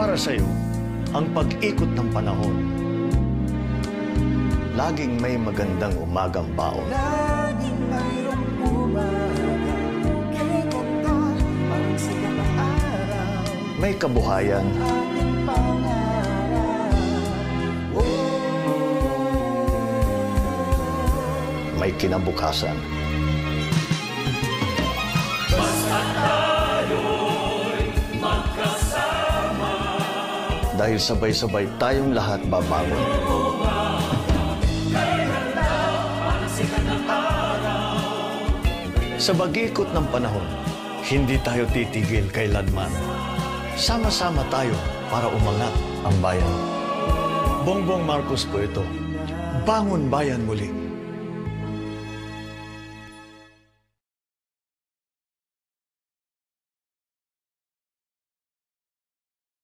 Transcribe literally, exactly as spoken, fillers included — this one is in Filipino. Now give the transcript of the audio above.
para sa'yo ang pag-ikot ng panahon. Laging may magandang umagang baon. Laging mayroong umagang kikita, parang sikat na araw. May kabuhayan. Ating pangarap. Oh. May kinabukasan. Basta tayo'y magkasama. Dahil sabay-sabay tayong lahat babangon. Sa pag-ikot ng panahon, hindi tayo titigil kailanman. Sama-sama tayo para umangat ang bayan. Bongbong Marcos po ito. Bangon bayan muli.